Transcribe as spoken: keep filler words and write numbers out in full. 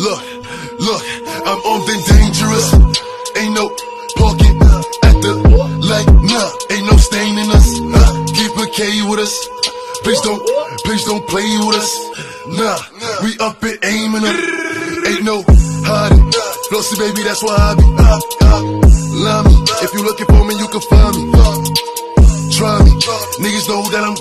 Look, look, I'm armed and dangerous. Ain't no parking at the light, nah. Ain't no stain in us, nah. Keep a K with us. Please don't, please don't play with us, nah. We up and aiming up. Ain't no hiding. Flossy baby, that's why I be. Love me. If you looking for me, you can find me. Try me. Niggas know that I'm